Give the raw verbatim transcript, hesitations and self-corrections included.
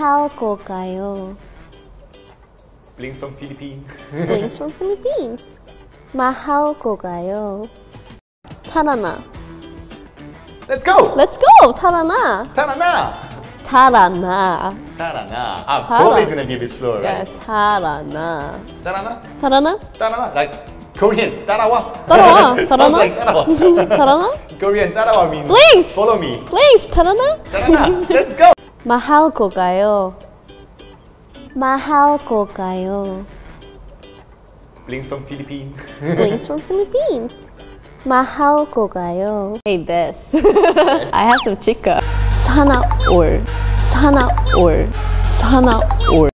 Mahal ko kayo. Bling from Philippines. Blings from Philippines. Mahal ko kayo. Tara na. Let's go! Let's go! Tara na. Tara na! Tara na. Tara na. Ah, Tara. probably is gonna be a bit slow, Yeah, right? tara na. Tara na? Tara na. Tara na. Like Korean, tarawa. 따라와. Sounds 따라나? like tarawa. tara na. Korean, tarawa means Please! follow me. Please, tara na. Tara na. Let's go! Mahal ko kayo. Mahal ko kayo. Bling from Philippines. Blings from Philippines. Mahal ko kayo. Hey, Bess. I have some chica. Sana all. Sana all. Sana all.